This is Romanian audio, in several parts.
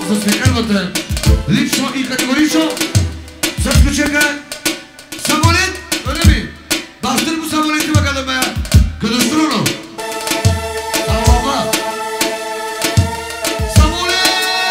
Zaświekamy lepszą i kategoryczną. Zaskoczenie. Samolet. Öyle bastır bu samoleti bakalım ya. Kılıçtır onu. Tamam. Samolet.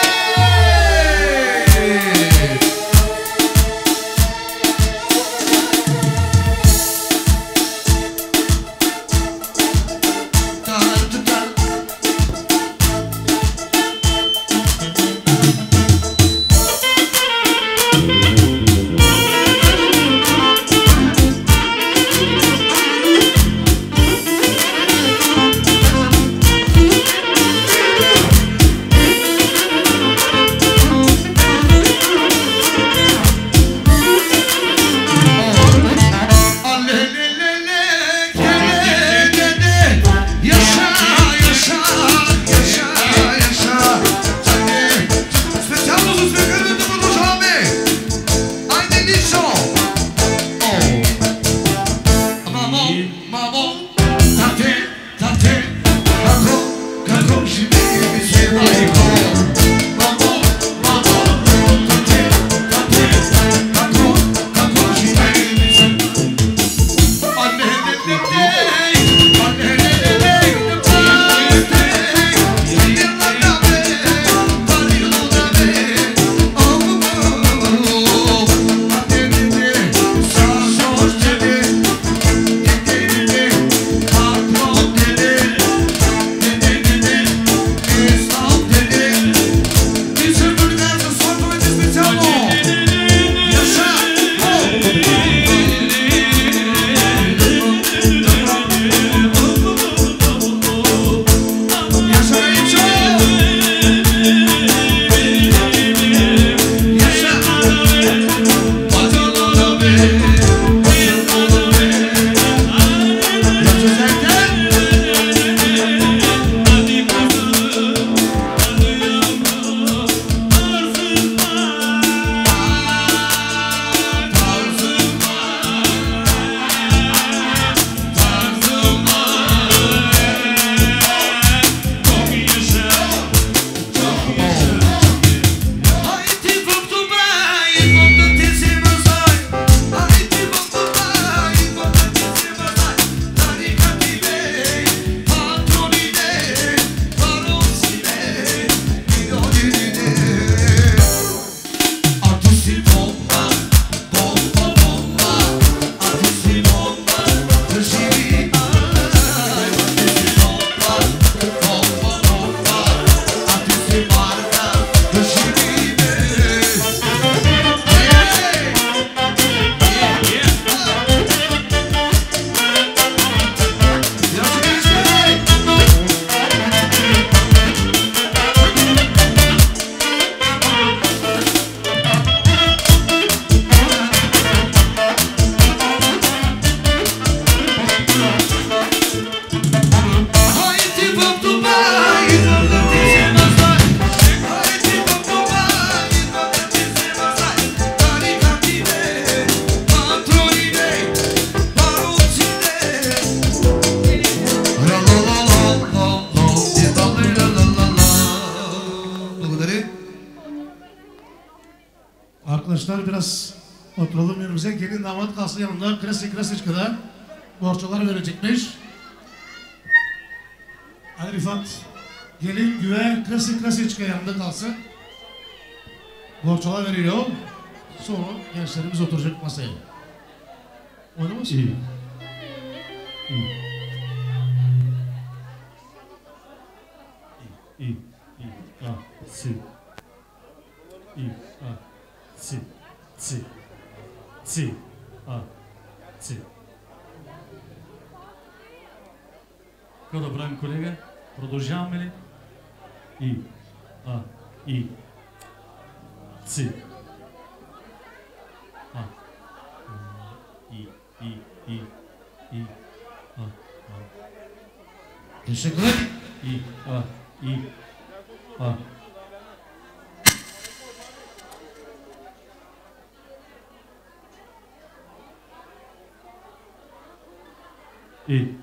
Arkadaşlar biraz oturalım yerimize. Gelin damat kalsın yanımda. Klasik çıkıda borçlular verecekmiş. Ali Rifat gelin güve klasik çıkı yanımda kalsın. Borçlular veriyor. Sonra gençlerimiz oturacak masaya. Oynamasın? İyi. İyi. Si. İyi. Si. Si. Какво да правим, колега? Продължаваме ли? И. Си. Teşekkürler. İyi.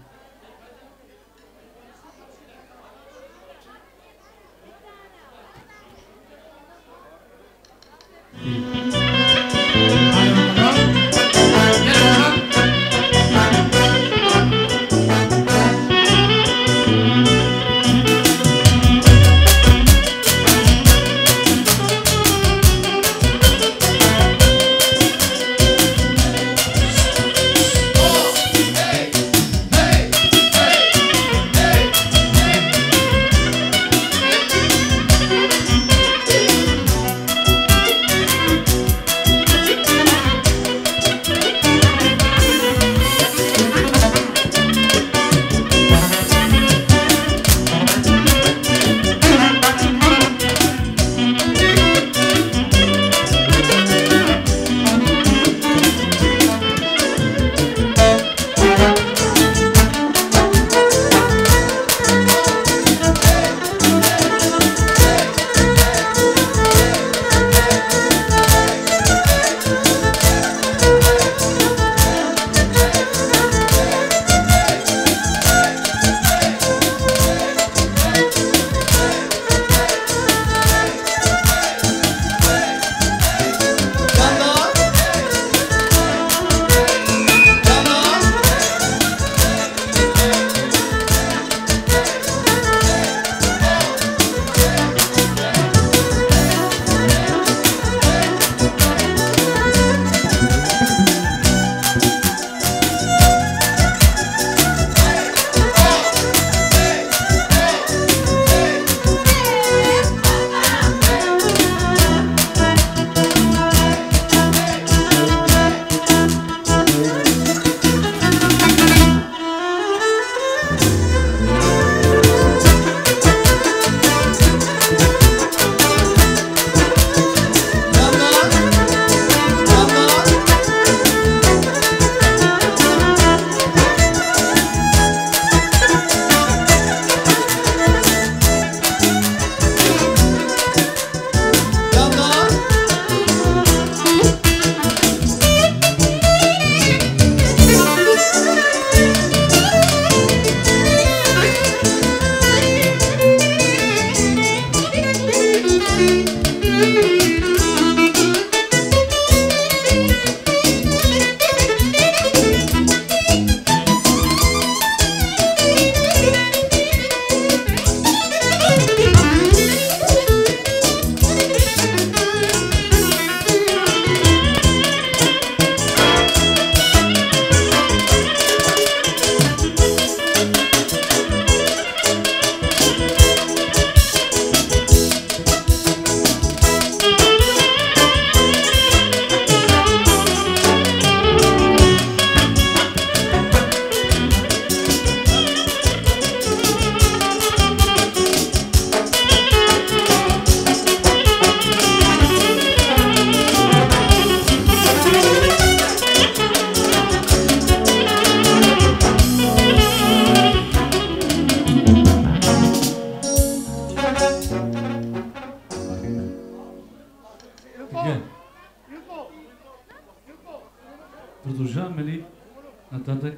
Продължаваме ли нататък?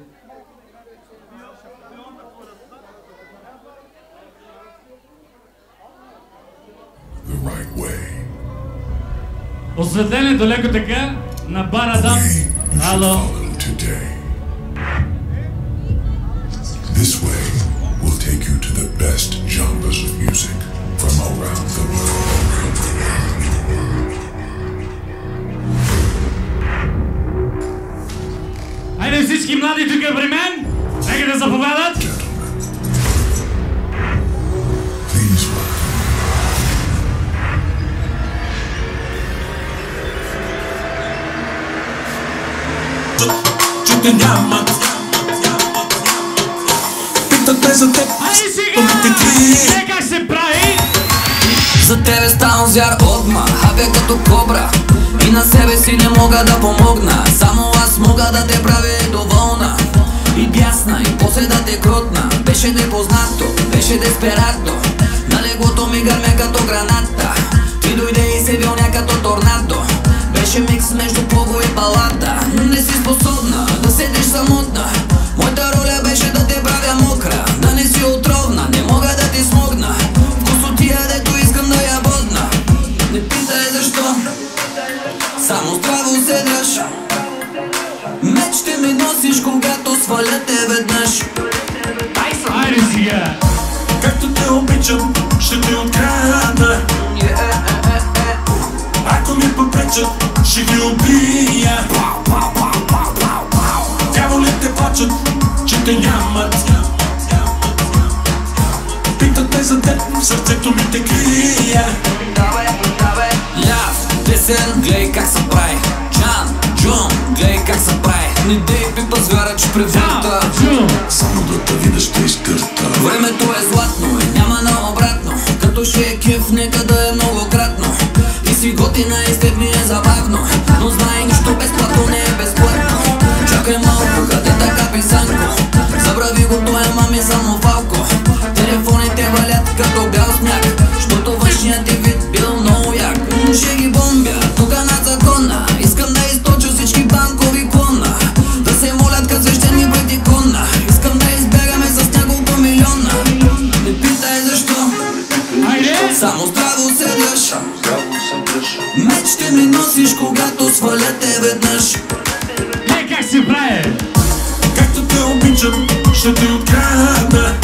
Осветлението леко така на бар Адам. Ало. This way will take you to the best genres of music from around the world. Хайде всички млади тук при мен, нека да заповядат. Чуте нямат, питате за теб, помните ти. Как се прави? За тебе ставам звяр отма, хапя като кобра и на себе си не мога да помогна. Само аз мога да те правя доволна и бясна, и после да те крутна. Беше непознато, беше десперато, на леглото ми гърмя като граната. Ти дойде и се вилня като торнадо. Беше микс между плого и балада. Не си способна да седиш самотна. Моята роля беше да те правя мокра, да не си отровна, не мога да ти смогна. Вкусотия, дето искам да я бодна. Не питай защо, само здраво се дръж. Меч ще ми носиш, когато сваля те веднъж. Айде сега! Както те обичам, ще те открадна. Ако ми попречат, ще ги убия. Дяволите плачат, че те нямат. Питате за теб, сърцето ми те крия. Ляв, десен, гледай как се прави. Джан, Джун, гледай как се прави. Не дей пипа звяра, че превърта. Само да те видя ще изкърта. Времето е златно и няма на обратно. Като ще е кеф, нека да е многократно. И си готина и с теб ми е забавно. Но знай, нищо безплатно не е безплатно. Чакай малко, къде така писанко. Забрави го, той е мами само фалко. Телефоните валят като бял сняг, защото външният ти вид бил много як. Ще ги бомбя, тук над закона. Искам да източа всички банкови клона. Да се молят като свещени пред икона. Искам да избягаме с няколко милиона. Не питай защо, само здраво се дръж. Меч ще ми носиш, когато сваля те веднъж. Как се прави? Както те обичам, ще те открадна.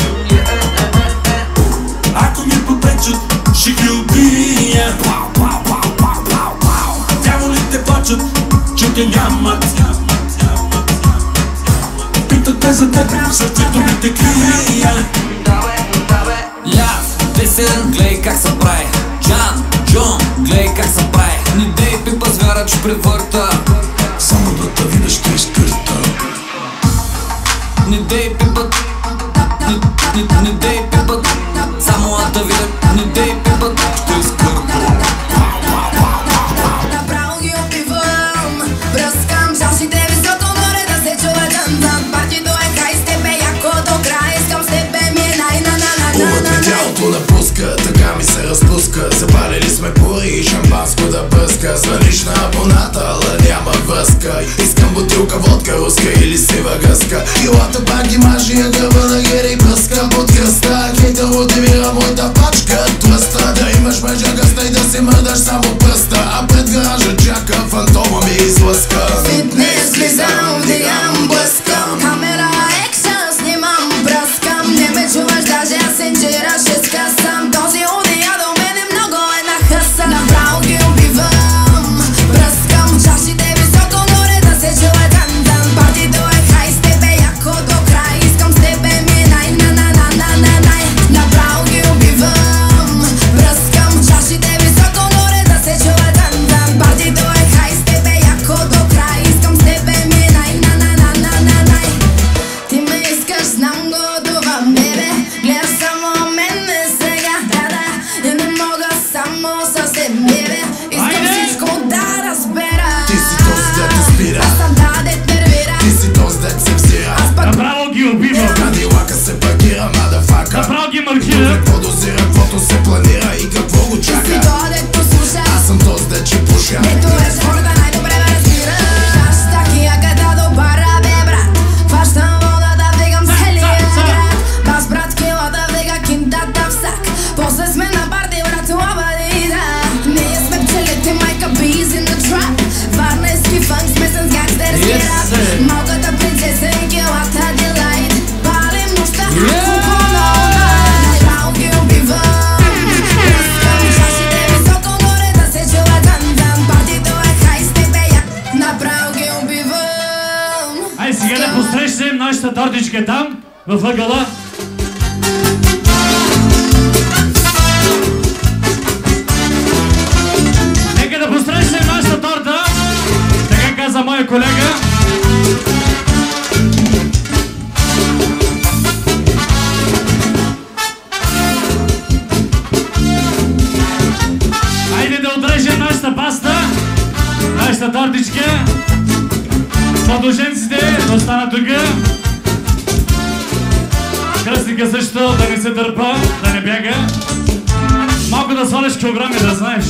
Ако ми попречат, ще ги убия. Дяволите плачат, че те нямат. Питате за теб, сърцето ми те крия. Ляв, десен, гледай как се прави. Джан, Джун, гледай как се прави. Не дей пипа звяра, че превърта. Само да те видя ще изкърта. Не дей пипът, не дей пипът. Само да те видя, не дей пипът. Ще изкърта. Направо ги опивам, бръскам чашите високо горе да се чува джан-джан. Партито е край с тебе, яко до края. Искам с тебе ми е най-на-на-на-на-на. Тялото напуска, така ми се разпуска. Запалили сме пури и шампанско да бъска. Звъниш на абоната, ала няма връзка. Искам бутилка водка, руска или сива гъска. Илата пак ги мажи, а гърба на гери пръска под кръста. Хейтър мотивира моята пачка. Тлъста да имаш мъжа гъста и да се мърдаш само от пръста, а пред гаража чака фантома ми излъска. Фитнес влизам, вдигам, блъскам, камера, екшън, снимам, бръскам. Не ме чуваш, даже аз инжира ще скъсам. Този удия до мен е много нахъсан. Направо ги убивам, бръскам, чашите високо горе да се чува тан-тан. Партито е хай, с тебе яко до край. Искам с тебе ми най-на-на-на-на-на-най. Направо ги убивам, бръскам, чашите високо горе да се чува тан-тан. Партито е хай, с тебе яко до край. Искам с тебе ми най-на-на-на-на-на-най. Ти ме искаш, знам го това, бебе. Гледаш само мене сега, да-да. И не мога само съвсем, бебе. Искам всичко да разбера. Ти си този дет спира, Аз съм да дет нервира. ти си този дет се взира. Аз пък Направо ги убива. Кадилака се паркира, мадафака. Направо ги маркира. Какво дозира, каквото се планира и какво го ти си чака. това дето слуша. Аз съм този дет, че пуша. Ето е спорта, най-добре ме разбира. Хаштаг яката до бара, бе брат. Хващам водата, вдигам целия град. Бас брат, килата, вдига кинтата в сак. После сме на парти, брат, лабадида. Ние сме пчелите, майка bees in the trap. Варненски фънк, смесен с гангстерски рап. Малката принцеса и килата делайт. Палим нощта, футболна онлайн. Направо ги убивам. Бръскам, чашите високо горе да се чува тан-тан. Партито е хай, с тебе я. Направо ги убивам. Ай, сега да посрещнем нашата тортичка там, във ъгъла. Нека да посрещнем нашата торта, така каза моя колега. Айде да отрежем нашата паста, нашата тортичка. Младоженците да останат тук. Кръстника също да не се дърпа, да не бяга. Малко да сваляш килограми, да знаеш.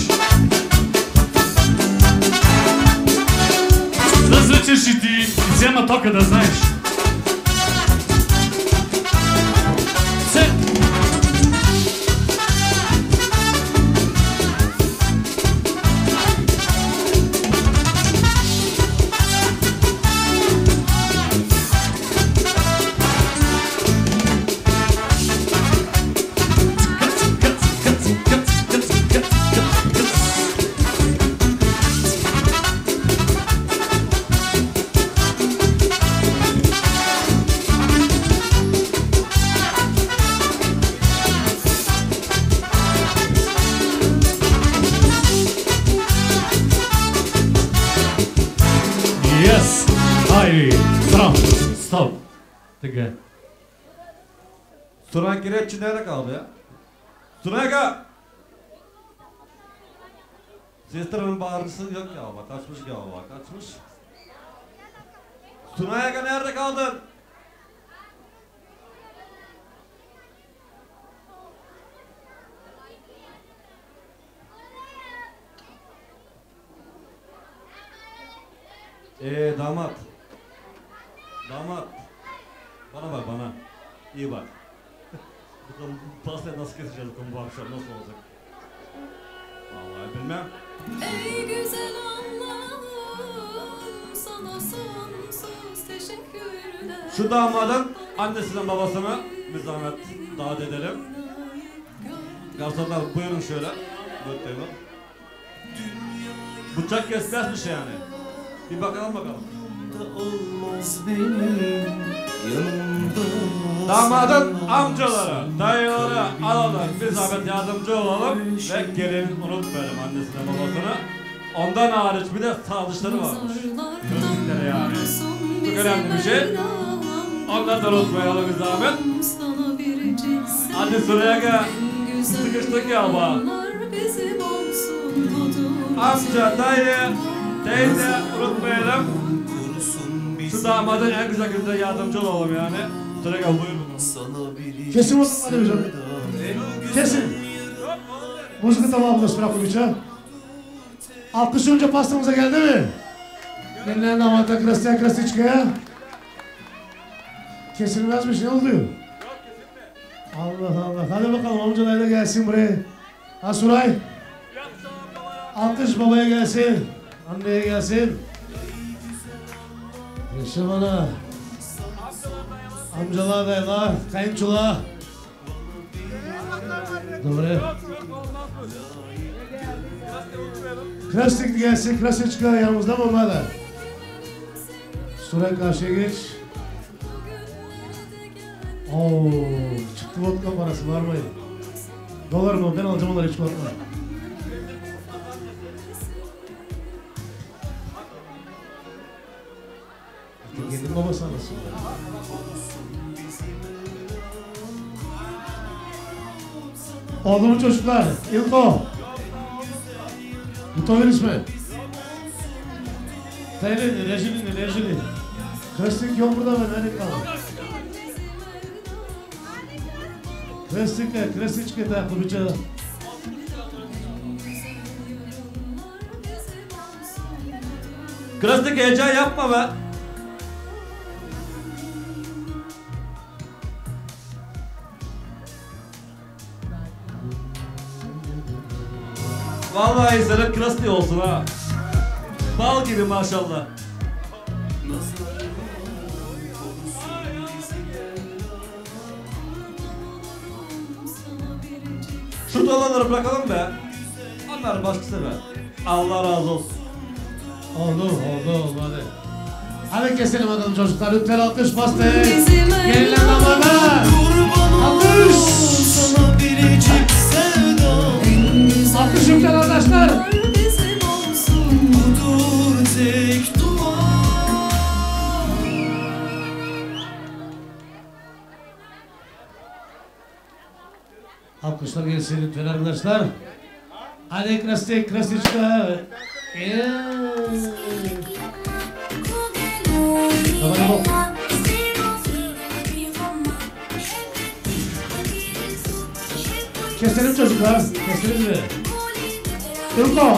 Да свечеш и ти взема тока, да знаеш. Се. Yes! Айде! Стоп! Стоп! Така. Сturayki Redçi nerede kaldı ya? Sturayka! Sister'ın bağırısı yok galiba, kaçmış galiba, kaçmış. Sturayka nerede kaldın? Damat. Damat. Bana bak bana. İyi bak. Bakalım pastayı nasıl keseceğiz bakalım bu akşam nasıl olacak? Vallahi bilmem. Ey güzel Allah'ım, sana sonsuz teşekkürler. Şu damadın annesinden babasına bir zahmet davet edelim. Garsonlar buyurun şöyle. Buyurun. Bıçak kesmezmiş yani. Bir bakalım bakalım. Damadın amcaları, dayıları alalım, bir zahmet yardımcı olalım ve gelin unutmayalım annesine babasını. Ondan hariç bir de sağlıçları varmış. Gözlükleri yani. Çok önemli bir şey. Onları da unutmayalım bir zahmet. Hadi sıraya gel. Sıkıştık ya baba. Amca, dayı, teyze unutmayalım. Şu damadın en güzel günde yardımcı olalım yani. Sıraya gel buyurun. Kesin hadi hocam. Kesin. Müzik tamamını Sprakoviç'a. Alkış önce pastamıza geldi mi? Gelinen damata Krasya Krasiçka'ya. Kesilmezmiş, ne oluyor? Allah Allah. Hadi bakalım amcalar da gelsin buraya. Ha Suray. Alkış babaya gelsin. Anneye gelsin. Yaşa bana. Amcalar, dayılar, kayınçolar. Doğru. Krastik gelsin, krastik çıkar yanımızda mı onlar da? Şuraya karşıya geç. Oo, çıktı vodka parası var mı? Dolar mı? Ben alacağım onları hiç korkma. Gelin babası anlasın. Oldu mu çocuklar? İlko. Mutoğun ismi. Tayli, rejili. Krastik yok burada mı? Nerede kaldı? Krastik çıkıyor kurucu. Krastik heyecan yapma be. Vallahi senin krastik olsun ha. Bal gibi maşallah. Şu dolarları bırakalım be. Onlar başkası be. Allah razı olsun. Oldu hadi. Hadi keselim bakalım çocuklar. Lütfen alkış bastı. Gelinle damada. Alkış. Alkış lütfen arkadaşlar. Alkışlar gelsin lütfen arkadaşlar. Hadi krastik çıkar. Keselim çocuklar. Keselim mi? İlko.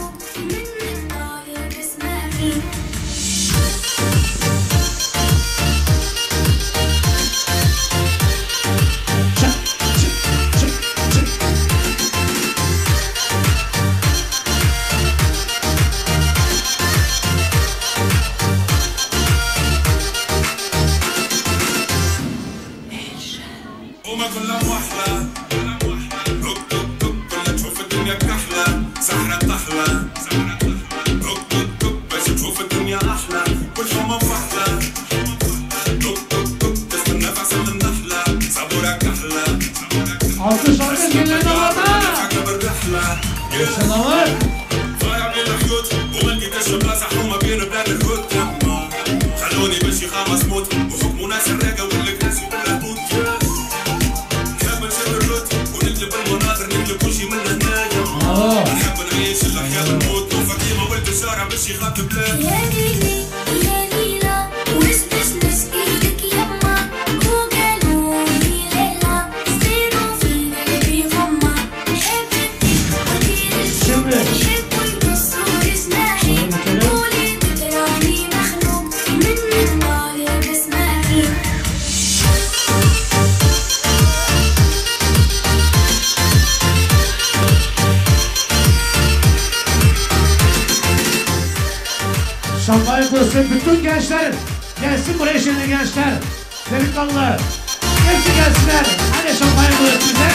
Şampanya koysun bütün gençler. Gelsin buraya şimdi gençler. Delikanlılar. Hepsi gelsinler. Hadi şampanya koysun bize.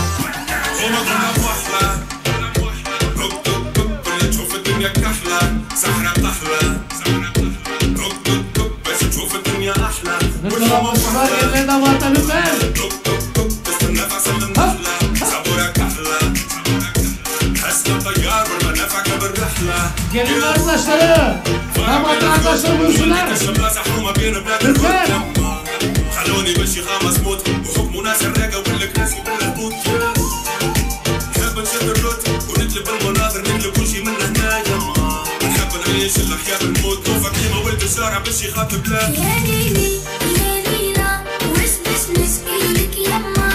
Lütfen almışlar. Yerine damarda lütfen. Gelin arkadaşları. Damatın arkadaşları buyursunlar. Lütfen. خلوني بشي خامس موت وحكم ناس الراقة ولا كناسي ولا بوت نحب نشد الروت ونقلب المناظر نقلب كل شي من هنايا نحب نعيش الأحياء بالموت توفى كيما ولد الشارع بشي خاطب لا يا ليلي يا ليلى وش نسقي لك يما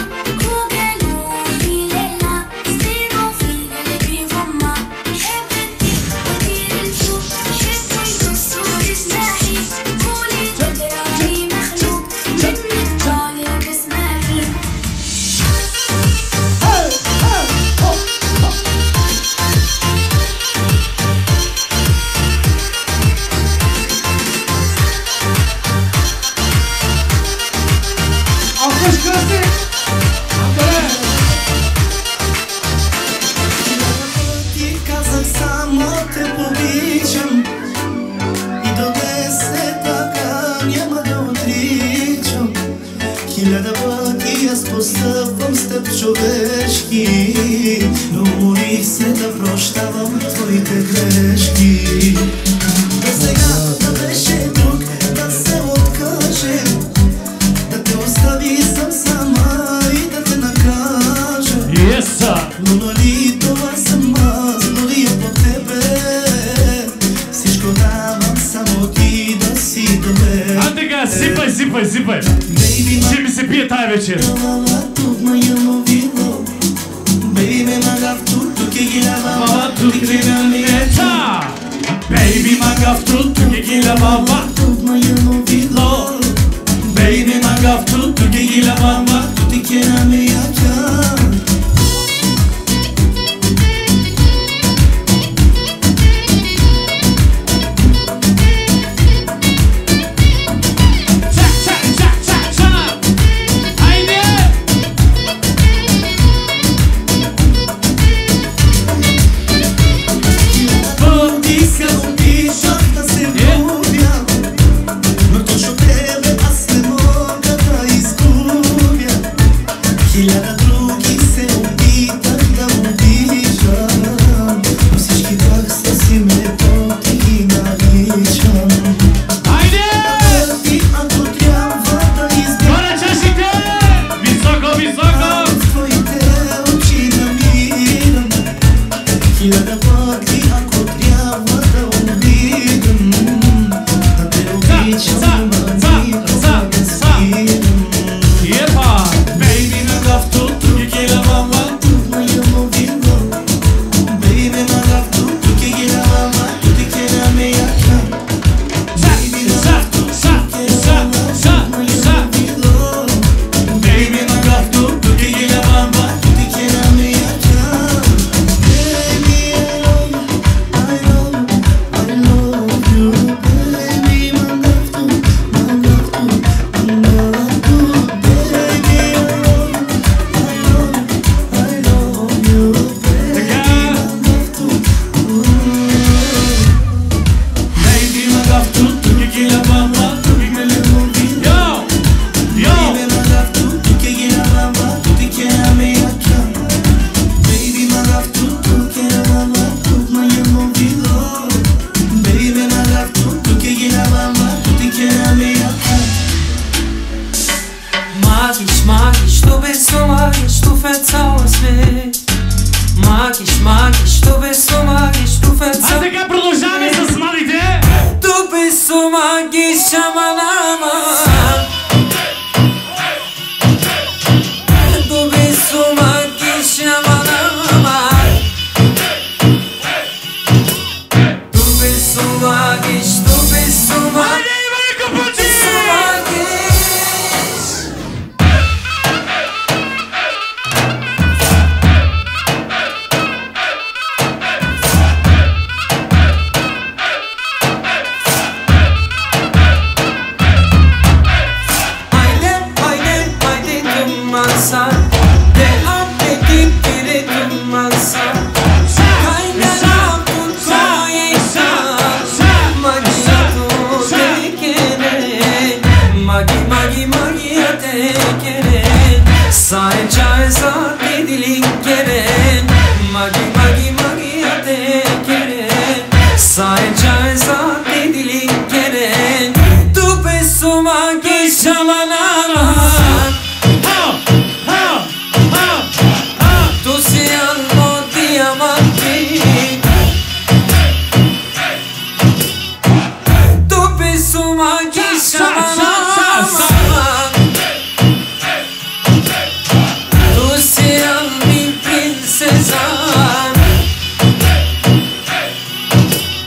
човешки, но уморих се да прощавам твоите грешки. Да сега да беше друг, да се откаже, да те остави съм сама и да те накаже. Yes, sir. Но нали това съм аз, дори по тебе всичко давам, само ти да си добре. А така, сипай. Ще ми се пие тая вечер. Baby, magaftu, tu che Baba, tu che Baby, magaftu, tu che baba. Baby, magaftu, tu che baba. Tu che la mia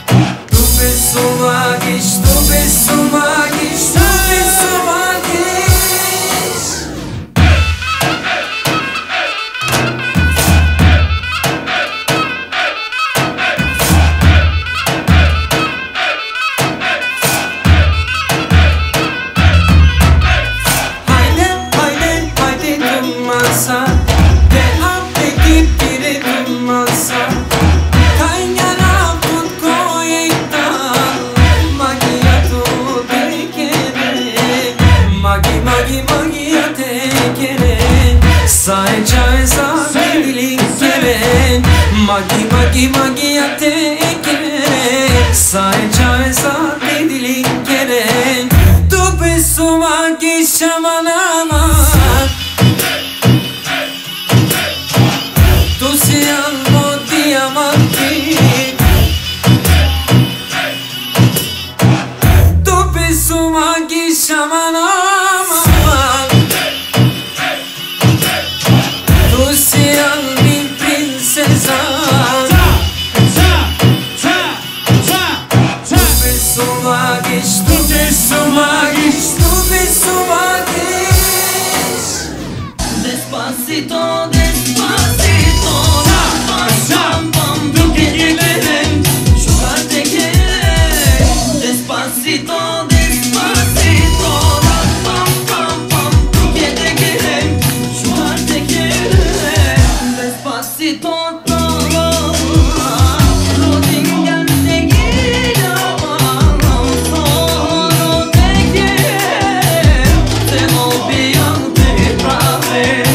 Tu penso magis, tu penso magis, tu penso magis. di magia te che sai già esatti di linkere tu penso ma chi shamanama tu sei albo diamanti tu penso ma chi shamanama tu sei albi princesa Despacito, despacito, pam pam, tú que quieres, te quieres. Despacito, despacito, pam pam pam, tú que te quieres, te quieres. Despacito todo, rodillas te quiero, solo te quiero, te movían de prazer.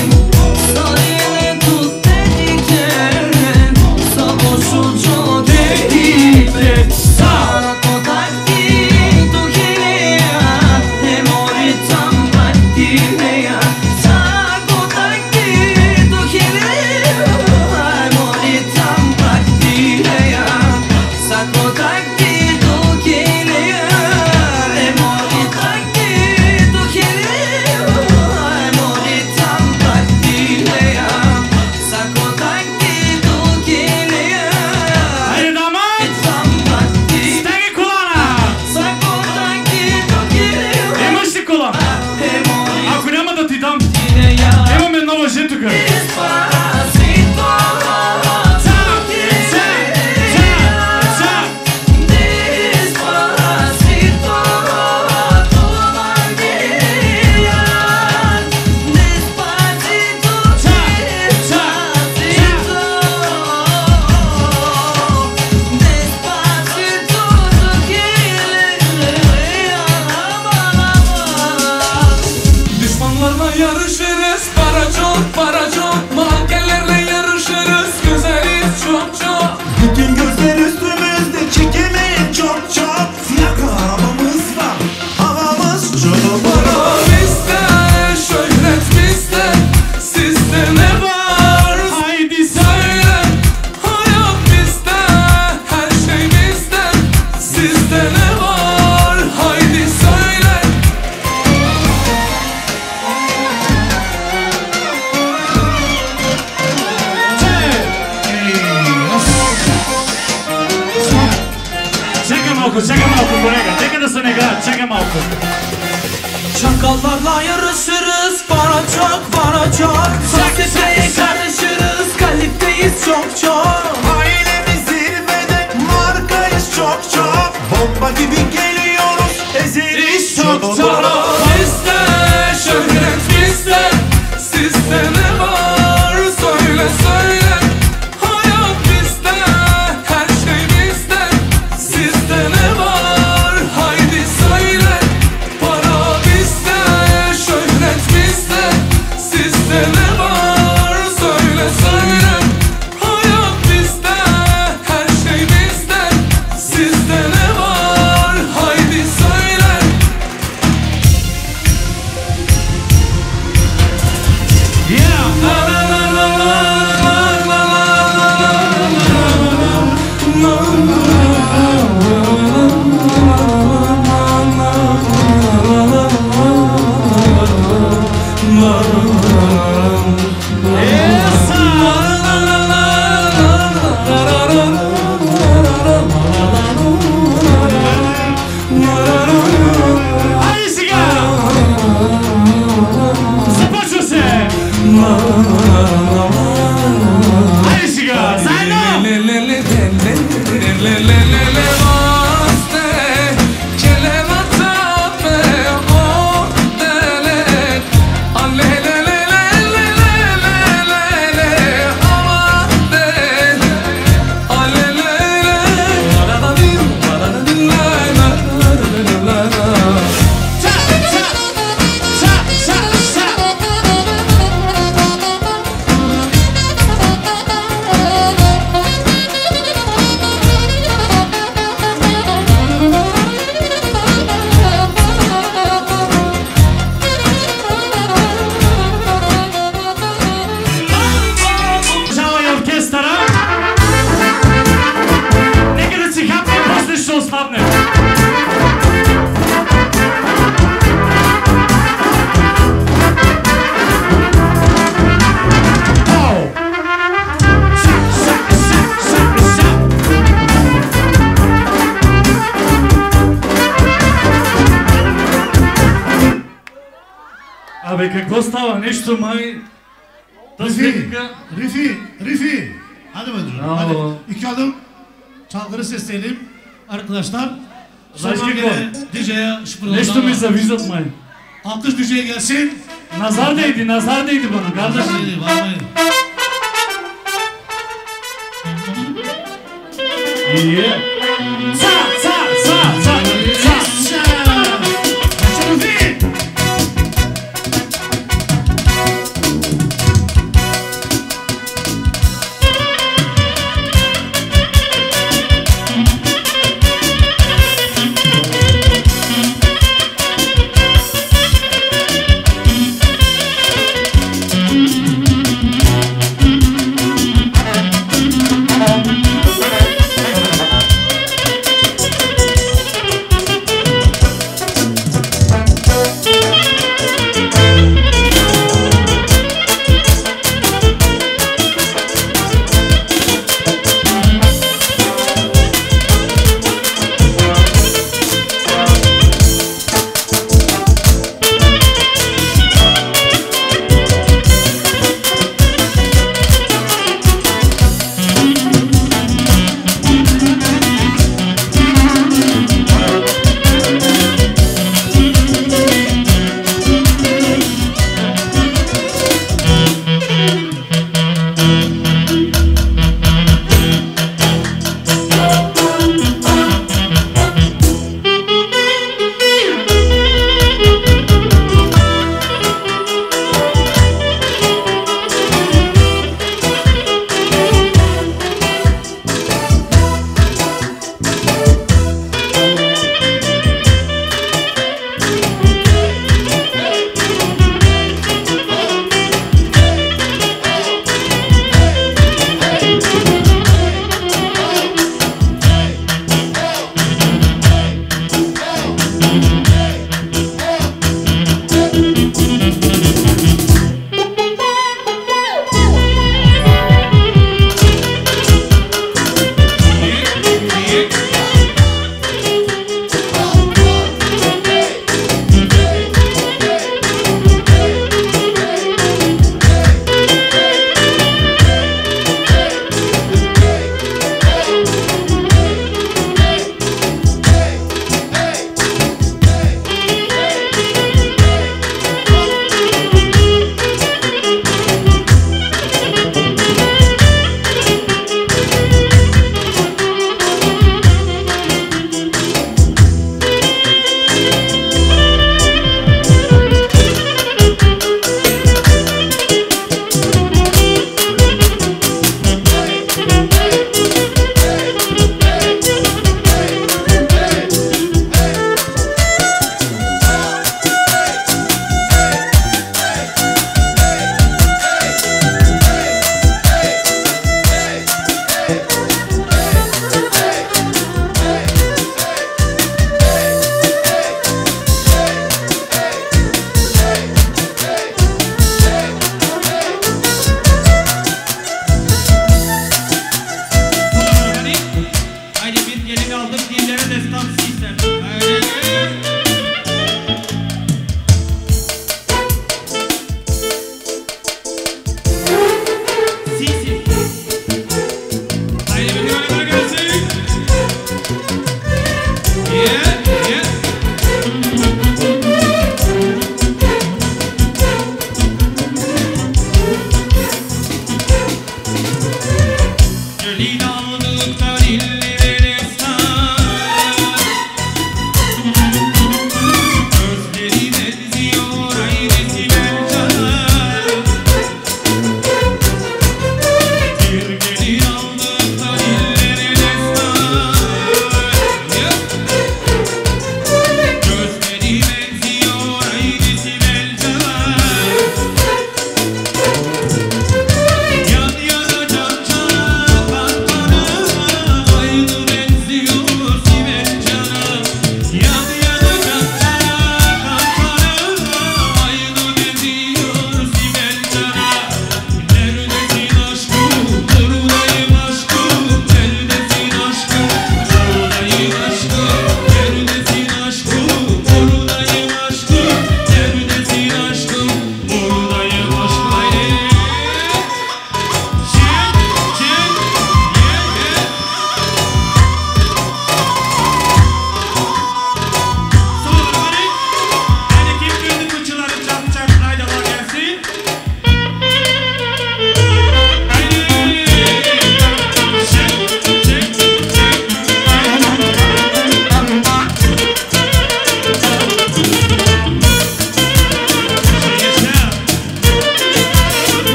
Çakallarla yarışırız, para çok Sosyeteyi karışırız, kaliteyiz çok Ailemiz zirvede, markayız çok Bomba gibi geliyoruz, ezeriz çok Bizde şöhret bizde, sizde ne var söyle söyle. Hayat bizde, her şey bizde, sizde ne var haydi söyle. Para bizde, şöhret bizde, sizde ne var söyle söyle. Hayat bizde, her şey bizde, sizde ne var haydi söyle. Haydi Абе, какво става? Нещо май... Rifi. Hadi bakalım. Hadi. İki adım çalgıları sesleyelim. Arkadaşlar. Знаеш какво? DJ'ye şıpırıldı. Нещо ми завиждат май. Alkış DJ'ye gelsin. Nazar değdi bana kardeşim. İyi. Sa.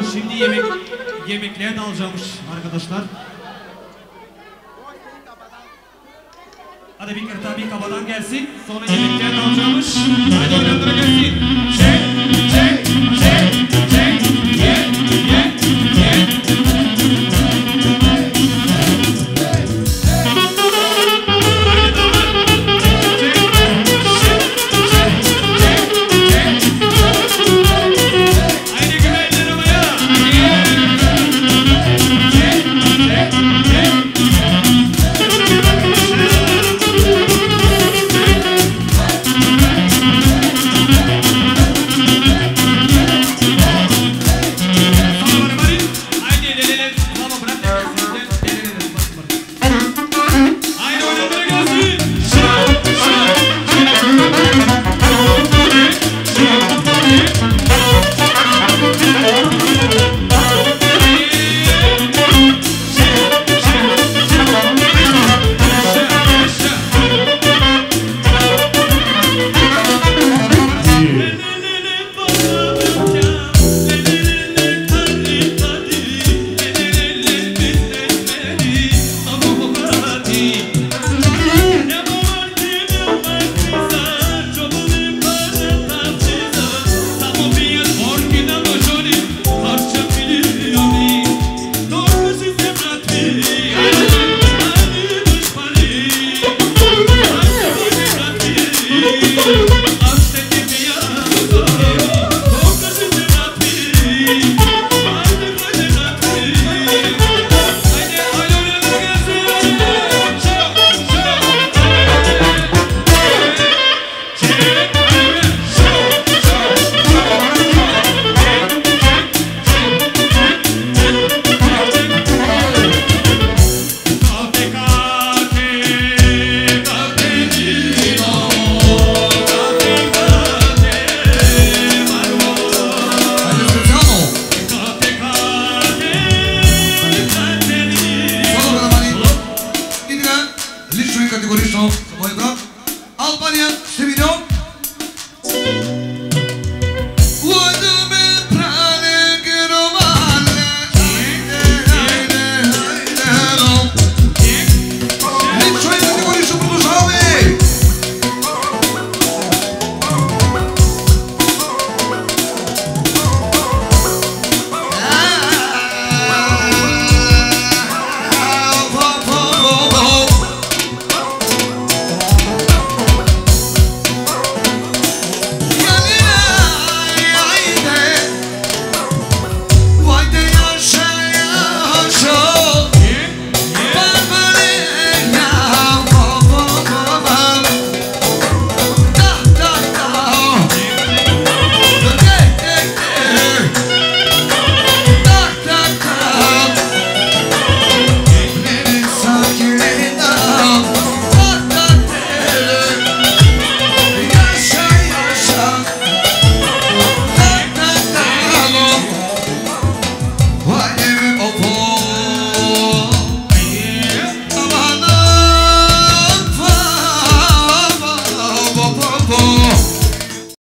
Şimdi yemekliğe dalacakmış arkadaşlar. Hadi bir kırta bir kabadan gelsin. Sonra yemekliğe dalacakmış. Haydi oynandıra gelsin.